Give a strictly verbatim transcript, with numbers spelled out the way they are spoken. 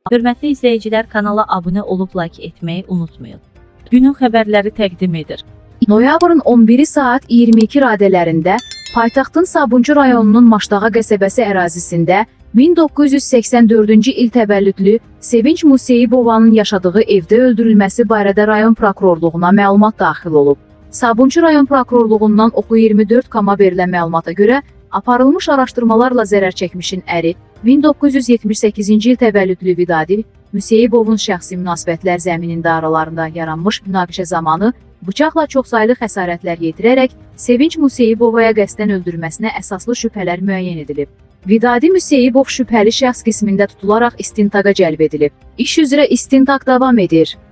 Hörmətli izləyicilər, kanala abunə olub like etməyi unutmayın. Günün xəbərləri təqdim edir. Noyabrın on biri saat iyirmi iki radələrində paytaxtın Sabunçu rayonunun Maşdağa qəsəbəsi ərazisində min doqquz yüz səksən dördüncü il təvəllüdlü Sevinç Museyibovanın yaşadığı evdə öldürülməsi barədə rayon prokurorluğuna məlumat daxil olub. Sabunçu rayon prokurorluğundan Oxu iyirmi dörd koma verilən məlumata görə aparılmış araşdırmalarla zərər çəkmişin əri min doqquz yüz yetmiş səkkizinci il təvəllüdlü Vidadi Museyibovun şəxsi münasibətlər zəminində aralarında yaranmış münaqişə zamanı bıçaqla çoxsaylı xəsarətlər yetirərək Sevinç Museyibovaya qəsdən öldürməsinə əsaslı şübhələr müəyyən edilib. Vidadi Museyibov şübhəli şəxs qismində tutularaq istintaqa cəlb edilib. İş üzrə istintaq davam edir.